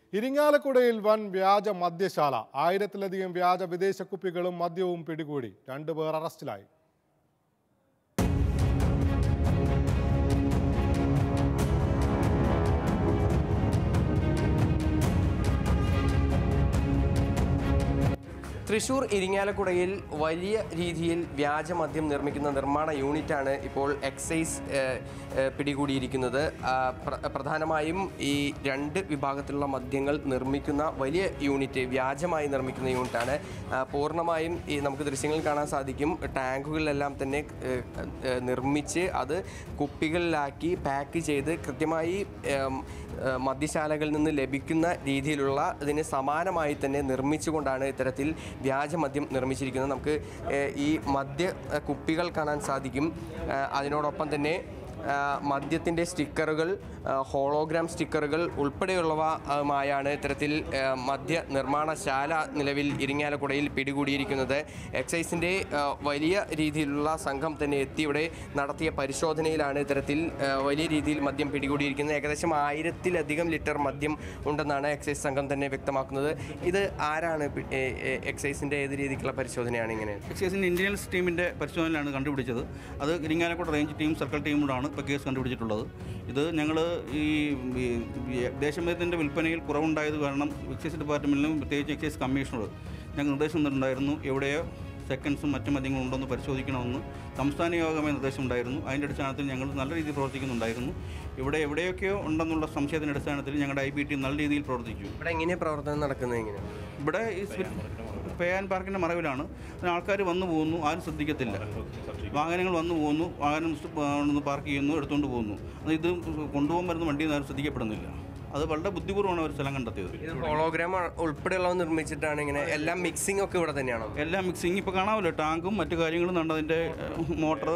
ഇരിങ്ങാലക്കുടയിൽ വൻ വ്യാജ മദ്യശാല. 1000-ലധികം വ്യാജ വിദേശ കുപ്പികളും മദ്യവും പിടികൂടി. 2 പേർ അറസ്റ്റിലായി. തൃശൂർ ഇരിങ്ങാലക്കുടയിൽ വലിയ രീതിയിൽ വ്യാജമദ്യം നിർമ്മിക്കുന്ന നിർമ്മാണ യൂണിറ്റാണ് ഇപ്പോൾ എക്സൈസ് പിടികൂടിയിരിക്കുന്നത്. പ്രധാനമായും ഈ 2 വിഭാഗത്തിലുള്ള മദ്യങ്ങൾ നിർമ്മിക്കുന്ന വലിയ യൂണിറ്റ്, വ്യാജമായി നിർമ്മിക്കുന്ന യൂണിറ്റാണ്. പൂർണ്ണമായും ഈ നമുക്ക് ദൃശ്യങ്ങളിൽ കാണാൻ സാധിക്കും, ടാങ്കുകളിലെല്ലാം തന്നെ നിർമ്മിച്ച് അത് കുപ്പികളിലാക്കി പാക്ക് ചെയ്ത് കൃത്യമായി മദ്യശാലകളിൽ നിന്ന് ലഭിക്കുന്ന രീതിയിലുള്ള ഇതിന് സമാനമായി തന്നെ നിർമ്മിച്ചുകൊണ്ടാണ് ഇത്തരത്തിൽ വ്യാജമദ്യം നിർമ്മിച്ചിരിക്കുന്നത്. നമുക്ക് ഈ മദ്യ കുപ്പികൾ കാണാൻ സാധിക്കും. അതിനോടൊപ്പം തന്നെ മദ്യത്തിൻ്റെ സ്റ്റിക്കറുകൾ, ഹോളോഗ്രാം സ്റ്റിക്കറുകൾ ഉൾപ്പെടെയുള്ളവയുമായാണ് ഇത്തരത്തിൽ മദ്യ നിർമ്മാണശാല നിലവിൽ ഇരിങ്ങാലക്കുടയിൽ പിടികൂടിയിരിക്കുന്നത്. എക്സൈസിൻ്റെ വലിയ രീതിയിലുള്ള സംഘം തന്നെ എത്തി ഇവിടെ നടത്തിയ പരിശോധനയിലാണ് ഇത്തരത്തിൽ വലിയ രീതിയിൽ മദ്യം പിടികൂടിയിരിക്കുന്നത്. ഏകദേശം 1000-ലധികം ലിറ്റർ മദ്യം ഉണ്ടെന്നാണ് എക്സൈസ് സംഘം തന്നെ വ്യക്തമാക്കുന്നത്. ഇത് ആരാണ് എക്സൈസിൻ്റെ ഏത് രീതിക്കുള്ള പരിശോധനയാണ് ഇങ്ങനെ? എക്സൈസിൻ്റെ ഇന്റലിജൻസ് ടീമിൻ്റെ പരിശോധനയിലാണ് കണ്ടുപിടിച്ചത്. അത് ഇരിങ്ങാലക്കുട റേഞ്ച് ടീം, സർക്കിൾ ടീമിനോടാണ് ഇപ്പോൾ കേസ് കണ്ടുപിടിച്ചിട്ടുള്ളത്. ഇത് ഞങ്ങൾ ഈ ദേശമദ്യത്തിൻ്റെ വിൽപ്പനയിൽ കുറവുണ്ടായത് കാരണം എക്സൈസ് ഡിപ്പാർട്ട്മെൻറ്റിലും പ്രത്യേകിച്ച് എക്സൈസ് കമ്മീഷണർ ഞങ്ങൾ നിർദ്ദേശം തന്നിട്ടുണ്ടായിരുന്നു. എവിടെയോ സെക്കൻഡ്സും മറ്റു മദ്യങ്ങളും ഉണ്ടെന്ന് പരിശോധിക്കണമെന്ന് സംസ്ഥാന യോഗമായ നിർദ്ദേശം ഉണ്ടായിരുന്നു. അതിൻ്റെ അടിസ്ഥാനത്തിൽ ഞങ്ങൾ നല്ല രീതിയിൽ പ്രവർത്തിക്കുന്നുണ്ടായിരുന്നു. ഇവിടെ എവിടെയൊക്കെയോ ഉണ്ടെന്നുള്ള സംശയത്തിൻ്റെ അടിസ്ഥാനത്തിൽ ഞങ്ങളുടെ IBT നല്ല രീതിയിൽ പ്രവർത്തിച്ചു. ഇവിടെ എങ്ങനെയാണ് പ്രവർത്തനം നടക്കുന്നത്? എങ്ങനെ? ഇവിടെ ഈ പേ ആൻഡ് പാർക്കിൻ്റെ മറവിലാണ്. ആൾക്കാർ വന്നു പോകുന്നു, ആരും ശ്രദ്ധിക്കത്തില്ല. വാഹനങ്ങൾ വന്നു പോകുന്നു, വാഹനം പാർക്ക് ചെയ്യുന്നു, എടുത്തുകൊണ്ട് പോകുന്നു. ഇത് കൊണ്ടുപോകാൻ വരുന്ന വണ്ടിയിൽ നിന്ന് ആരും ശ്രദ്ധിക്കപ്പെടുന്നില്ല. അത് വളരെ ബുദ്ധിപൂർവ്വമാണ് അവർ സ്ഥലം കണ്ടെത്തിയത്. ഹോളോഗ്രാം ഉൾപ്പെടെയുള്ളവ നിർമ്മിച്ചിട്ടാണ് ഇങ്ങനെ. എല്ലാം മിക്സിംഗ് ഒക്കെ ഇവിടെ തന്നെയാണോ? എല്ലാം മിക്സിംഗ് ഇപ്പോൾ കാണാമല്ലോ. ടാങ്കും മറ്റു കാര്യങ്ങളും ഉണ്ട്. അതിൻ്റെ മോട്ടർ,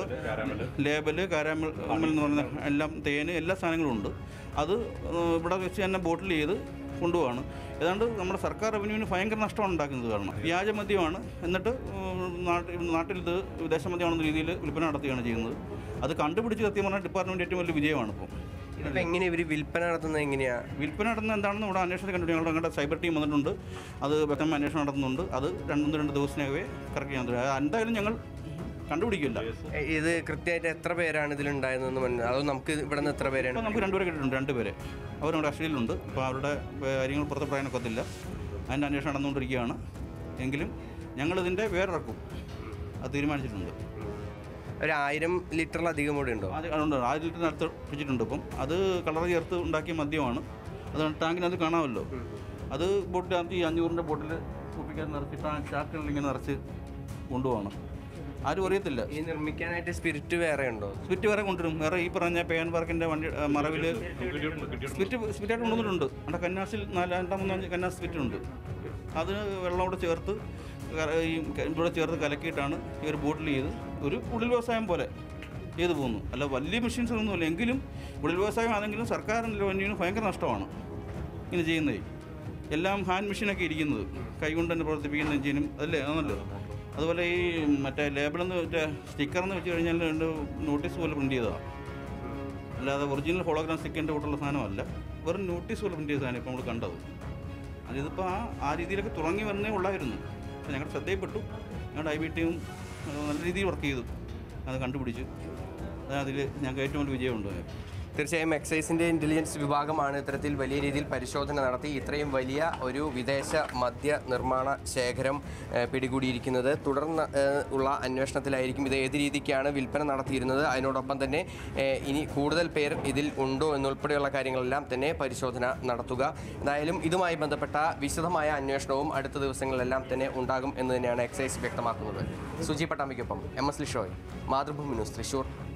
ലേബല്, കാരാമൽ എന്ന് പറഞ്ഞ എല്ലാം, തേന്, എല്ലാ സാധനങ്ങളും ഉണ്ട്. അത് ഇവിടെ വെച്ച് തന്നെ ബോട്ടിൽ ചെയ്ത് കൊണ്ടുപോവാണ്. ഏതാണ്ട് നമ്മുടെ സർക്കാർ റവന്യൂവിന് ഭയങ്കര നഷ്ടമാണ് ഉണ്ടാക്കുന്നത്. കാരണം വ്യാജമദ്യമാണ്. എന്നിട്ട് നാട്ടിൽ ഇത് വിദേശമദ്യമാണെന്ന രീതിയിൽ വിൽപ്പന നടത്തുകയാണ് ചെയ്യുന്നത്. അത് കണ്ടുപിടിച്ച് സത്യം പറഞ്ഞാൽ ഡിപ്പാർട്ട്മെൻറ്റ് ഏറ്റവും വലിയ വിജയമാണ്. ഇപ്പോൾ എങ്ങനെ ഇവർ വിൽപ്പന നടത്തുന്നത്? എങ്ങനെയാണ് വിൽപ്പന നടത്തുന്നത് എന്താണെന്ന് ഇവിടെ അന്വേഷണം കണ്ടു. ഞങ്ങളുടെ സൈബർ ടീം വന്നിട്ടുണ്ട്. അത് വ്യക്തമായ അന്വേഷണം നടത്തുന്നുണ്ട്. അത് 2 ദിവസത്തിനകമേ കറക്റ്റ് ചെയ്യാൻ പറ്റും. എന്തായാലും ഞങ്ങൾ കണ്ടുപിടിക്കില്ല. ഇത് കൃത്യമായിട്ട് എത്ര പേരാണ് ഇതിലുണ്ടായതെന്ന് അതോ നമുക്ക് ഇവിടെ നിന്ന് എത്ര പേരാണ്? ഇപ്പോൾ നമുക്ക് 2 പേരെ കിട്ടിയിട്ടുണ്ട്. 2 പേരെ അവർ നമ്മുടെ കസ്റ്റഡിയിലുണ്ട്. അപ്പോൾ അവരുടെ കാര്യങ്ങൾ പുറത്ത് പറയാനൊക്കത്തില്ല. അതിൻ്റെ അന്വേഷണം നടന്നുകൊണ്ടിരിക്കുകയാണ്. എങ്കിലും ഞങ്ങളിതിൻ്റെ വേറിറക്കും, അത് തീരുമാനിച്ചിട്ടുണ്ട്. ഒരു 1000 ലിറ്ററിലധികം കൂടെ ഉണ്ടോ? അതുണ്ട്. 1000 ലിറ്ററിനടുത്ത് പിടിച്ചിട്ടുണ്ട്. ഇപ്പം അത് കളർ ചേർത്ത് ഉണ്ടാക്കിയ മദ്യമാണ്. അത് ടാങ്കിനകത്ത് കാണാമല്ലോ. അത് ബോട്ടിനകത്ത് ഈ 500-ൻ്റെ ബോട്ടിൽ കുപ്പിക്കാൻ നിറച്ച് ചാക്കുകളിൽ ഇങ്ങനെ നിറച്ച് കൊണ്ടുപോകണം. ആരും അറിയത്തില്ല. ഈ നിർമ്മിക്കാനായിട്ട് സ്പിരിറ്റ് വേറെ ഉണ്ടോ? സ്പിരിറ്റ് വേറെ കൊണ്ടുവരും. വേറെ ഈ പറഞ്ഞ പേ ആൻഡ് പാർക്കിൻ്റെ വണ്ടി മറവിൽ സ്പിരിറ്റായിട്ട് കൊണ്ടുവന്നിട്ടുണ്ട്. അവിടെ കന്നാസിൽ 4-5 കന്നാസ് സ്പിരിറ്റ് ഉണ്ട്. അത് വെള്ളം കൂടെ ചേർത്ത് ഇവിടെ ചേർത്ത് കലക്കിയിട്ടാണ് ഈ ഒരു ബോട്ടിൽ ചെയ്ത് ഒരു ഉള്ളിൽ വ്യവസായം പോലെ ചെയ്തു പോകുന്നു. അല്ല വലിയ മെഷീൻസ് ഒന്നുമില്ല. എങ്കിലും ഉള്ളിൽ വ്യവസായം ആണെങ്കിലും സർക്കാരിൻ്റെ റവന്യൂവിന് ഭയങ്കര നഷ്ടമാണ് ഇങ്ങനെ ചെയ്യുന്നത്. എല്ലാം ഹാൻഡ് മെഷീനൊക്കെ ഇരിക്കുന്നത്, കൈകൊണ്ട് തന്നെ പ്രവർത്തിപ്പിക്കുന്ന എഞ്ചിനും അതല്ലേ ആണല്ലോ. അതുപോലെ ഈ മറ്റേ ലേബിളെന്ന് മറ്റേ സ്റ്റിക്കറെന്ന് വെച്ച് കഴിഞ്ഞാൽ 2 നോട്ടീസ് പോലെ പ്രിൻറ്റ് ചെയ്തതാണ്. അല്ലാതെ ഒറിജിനൽ ഹോളോഗ്രാം സ്റ്റിക്കറിൻ്റെ കൂട്ടുള്ള സാധനമല്ല. വെറും നോട്ടീസ് പോലെ പ്രിൻറ്റ് ചെയ്ത സാധനം ഇപ്പോൾ നമ്മൾ കണ്ടത്. അതിതിപ്പോൾ ആ രീതിയിലൊക്കെ തുടങ്ങി വരുന്നേ ഉള്ളായിരുന്നു. പക്ഷേ ഞങ്ങളുടെ ശ്രദ്ധയിൽപ്പെട്ടു. ഞങ്ങളുടെ IBT ടീം നല്ല രീതിയിൽ വർക്ക് ചെയ്തു, അത് കണ്ടുപിടിച്ചു. അതിൽ ഞങ്ങൾക്ക് ഏറ്റവും വലിയ വിജയമുണ്ട്. തീർച്ചയായും എക്സൈസിൻ്റെ ഇൻ്റലിജൻസ് വിഭാഗമാണ് ഇത്തരത്തിൽ വലിയ രീതിയിൽ പരിശോധന നടത്തി ഇത്രയും വലിയ ഒരു വിദേശ മദ്യ നിർമ്മാണ ശേഖരം പിടികൂടിയിരിക്കുന്നത്. തുടർന്ന് ഉള്ള അന്വേഷണത്തിലായിരിക്കും ഇത് ഏത് രീതിക്കാണ് വിൽപ്പന നടത്തിയിരുന്നത്, അതിനോടൊപ്പം തന്നെ ഇനി കൂടുതൽ പേർ ഇതിൽ ഉണ്ടോ എന്നുൾപ്പെടെയുള്ള കാര്യങ്ങളെല്ലാം തന്നെ പരിശോധന നടത്തുക. എന്തായാലും ഇതുമായി ബന്ധപ്പെട്ട വിശദമായ അന്വേഷണവും അടുത്ത ദിവസങ്ങളിലെല്ലാം തന്നെ ഉണ്ടാകും എന്ന് തന്നെയാണ് എക്സൈസ് വ്യക്തമാക്കുന്നത്. സുജി പട്ടാമ്പിക്കൊപ്പം MS ലിഷോയ്, മാതൃഭൂമി ന്യൂസ്, തൃശൂർ.